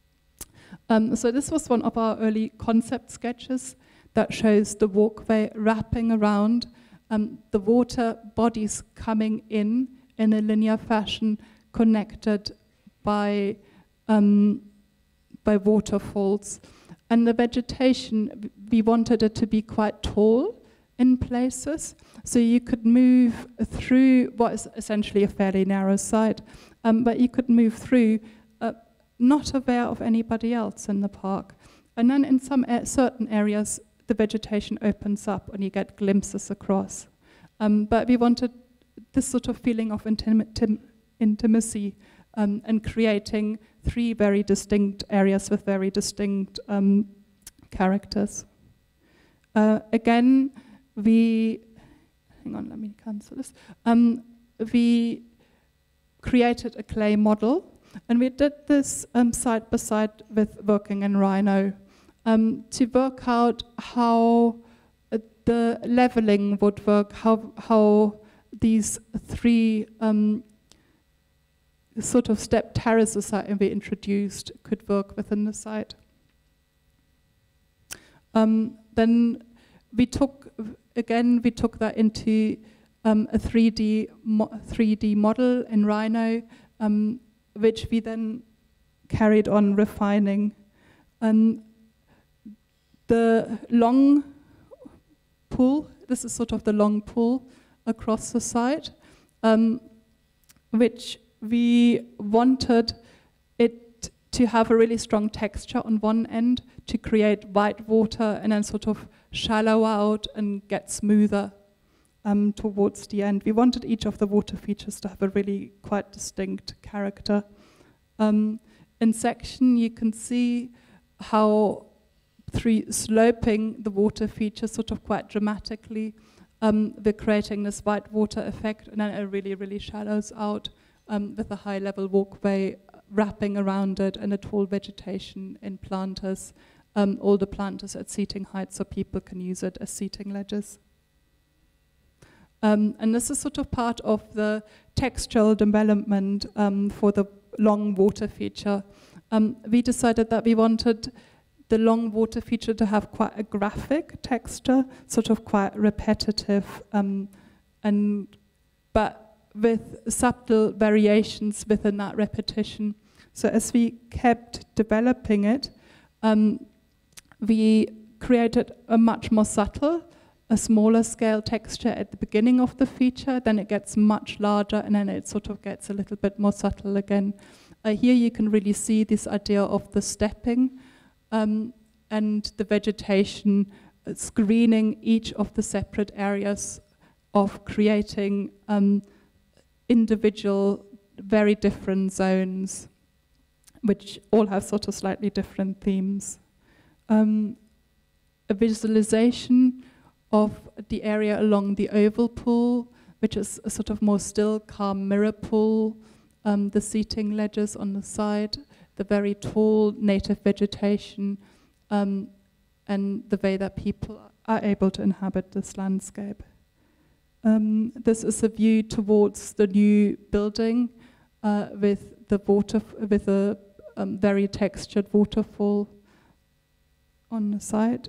Um, so this was one of our early concept sketches that shows the walkway wrapping around, um, the water bodies coming in in a linear fashion, connected by, um, by waterfalls. And the vegetation, we wanted it to be quite tall in places, so you could move through what is essentially a fairly narrow site, um, but you could move through uh, not aware of anybody else in the park. And then in some a certain areas, the vegetation opens up and you get glimpses across. Um, but we wanted this sort of feeling of intim intimacy um, and creating three very distinct areas with very distinct um, characters. Uh, again, we, hang on, let me cancel this. Um, we created a clay model, and we did this um, side by side with working in Rhino um, to work out how uh, the leveling would work, how, how these three um, sort of step terraces that we introduced could work within the site. Um, then we took, again, we took that into um, a three D, mo three D model in Rhino, um, which we then carried on refining. Um, the long pool, this is sort of the long pool across the site, um, which we wanted it to have a really strong texture on one end to create white water and then sort of shallow out and get smoother um, towards the end. We wanted each of the water features to have a really quite distinct character. Um, in section, you can see how through sloping the water features sort of quite dramatically, um, we're creating this white water effect, and then it really, really shallows out um, with a high level walkway wrapping around it and a tall vegetation in planters. Um, all the planters at seating height so people can use it as seating ledges. Um, and this is sort of part of the textural development um, for the long water feature. Um, we decided that we wanted the long water feature to have quite a graphic texture, sort of quite repetitive, um, and but with subtle variations within that repetition. So as we kept developing it, um, we created a much more subtle, a smaller scale texture at the beginning of the feature, then it gets much larger, and then it sort of gets a little bit more subtle again. Uh, here you can really see this idea of the stepping um, and the vegetation uh, screening each of the separate areas of creating um, individual, very different zones, which all have sort of slightly different themes. Um, a visualization of the area along the oval pool, which is a sort of more still, calm mirror pool, um, the seating ledges on the side, the very tall native vegetation, um, and the way that people are able to inhabit this landscape. Um, this is a view towards the new building uh, with the water, with a um, very textured waterfall on the side.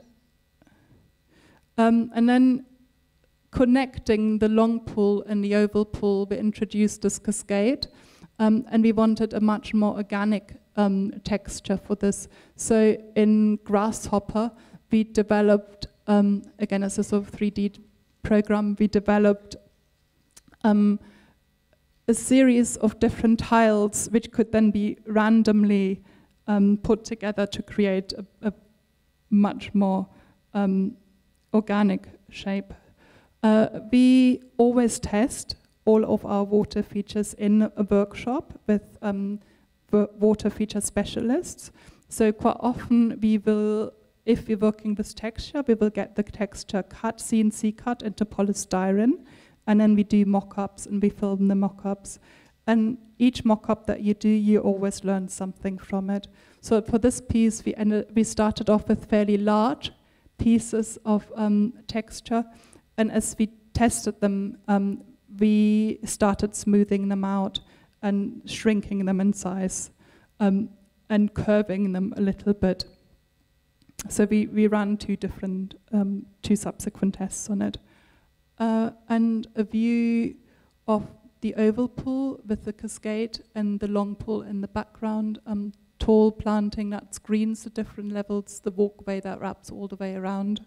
Um, and then connecting the long pool and the oval pool, we introduced this cascade, um, and we wanted a much more organic um, texture for this. So in Grasshopper, we developed, um, again as a sort of three D program, we developed um, a series of different tiles which could then be randomly um, put together to create a, a much more um, organic shape. Uh, we always test all of our water features in a workshop with um, water feature specialists. So quite often we will, if we're working with texture, we will get the texture cut, C N C cut into polystyrene, and then we do mock-ups and we film the mock-ups. And each mock-up that you do, you always learn something from it. So for this piece, we, ended, we started off with fairly large pieces of um, texture, and as we tested them, um, we started smoothing them out and shrinking them in size um, and curving them a little bit. So we, we ran two different, um, two subsequent tests on it. Uh, and a view of the oval pool with the cascade and the long pool in the background, um, tall planting that screens the different levels, the walkway that wraps all the way around.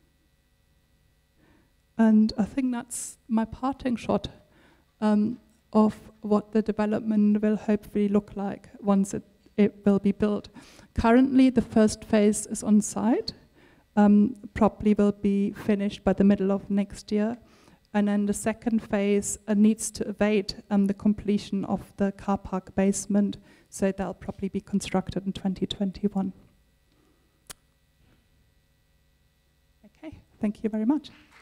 And I think that's my parting shot um, of what the development will hopefully look like once it, it will be built. Currently, the first phase is on site, um, probably will be finished by the middle of next year. And then the second phase uh, needs to await um, the completion of the car park basement, so that'll probably be constructed in twenty twenty-one. Okay, thank you very much.